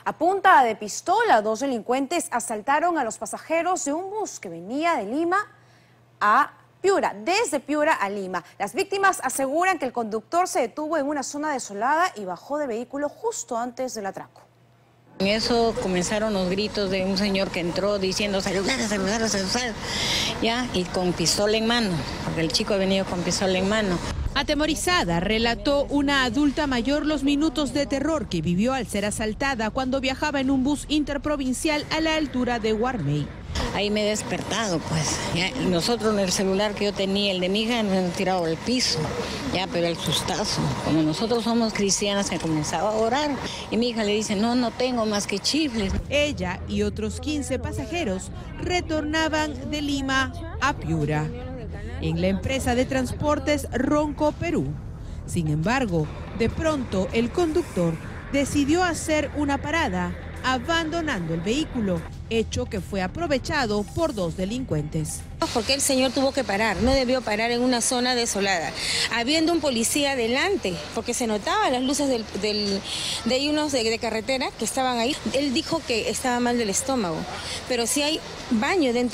A punta de pistola, 2 delincuentes asaltaron a los pasajeros de un bus que venía de Lima a Piura, desde Piura a Lima. Las víctimas aseguran que el conductor se detuvo en una zona desolada y bajó del vehículo justo antes del atraco. En eso comenzaron los gritos de un señor que entró diciendo celular, ya, y con pistola en mano, porque el chico ha venido con pistola en mano. Atemorizada, relató una adulta mayor los minutos de terror que vivió al ser asaltada cuando viajaba en un bus interprovincial a la altura de Guarmey. Ahí me he despertado, pues. ¿Ya? Y nosotros en el celular que yo tenía, el de mi hija, nos han tirado al piso. Ya, pero el sustazo. Como nosotros somos cristianas, que comenzaba a orar. Y mi hija le dice, no tengo más que chifles. Ella y otros 15 pasajeros retornaban de Lima a Piura, en la empresa de transportes Ronco Perú. Sin embargo, de pronto el conductor decidió hacer una parada, abandonando el vehículo, hecho que fue aprovechado por 2 delincuentes. Porque el señor tuvo que parar, no debió parar en una zona desolada, habiendo un policía delante, porque se notaban las luces de unos de carretera que estaban ahí. Él dijo que estaba mal del estómago, pero si hay baño dentro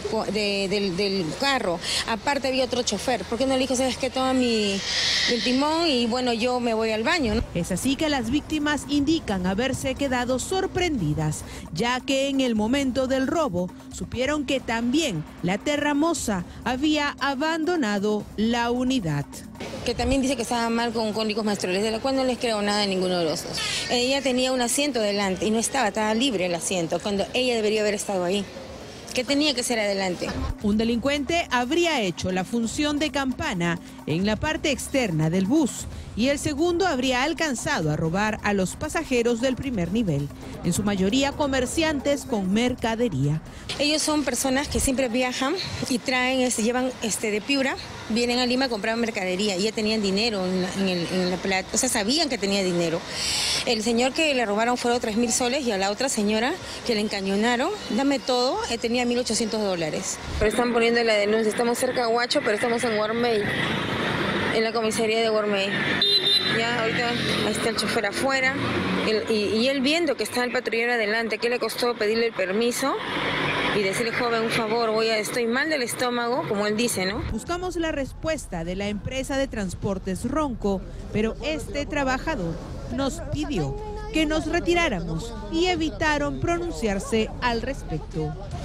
del carro, aparte había otro chofer. ¿Por qué no le dijo, sabes qué, toma el timón y bueno, yo me voy al baño, ¿no? Es así que las víctimas indican haberse quedado sorprendidas, ya que en el momento del robo supieron que también la Terramosa había abandonado la unidad. Que también dice que estaba mal con cólicos menstruales, de la cual no les creo nada a ninguno de los dos. Ella tenía un asiento delante y no estaba libre el asiento, cuando ella debería haber estado ahí. Que tenía que ser adelante. Un delincuente habría hecho la función de campana en la parte externa del bus y el segundo habría alcanzado a robar a los pasajeros del primer nivel, en su mayoría comerciantes con mercadería. Ellos son personas que siempre viajan y llevan de Piura, vienen a Lima a comprar mercadería y ya tenían dinero en la plata, o sea, sabían que tenía dinero. El señor que le robaron fueron 3.000 soles y a la otra señora que le encañonaron, dame todo, tenía $1.800. Pero están poniendo la denuncia, estamos cerca de Huacho, pero estamos en Guarmey, en la comisaría de Guarmey. Ya ahorita ahí está el chofer afuera y él viendo que está el patrullero adelante, ¿qué le costó pedirle el permiso? Y decirle, joven, un favor, estoy mal del estómago, como él dice, ¿no? Buscamos la respuesta de la empresa de transportes Ronco, pero este trabajador nos pidió que nos retiráramos y evitaron pronunciarse al respecto.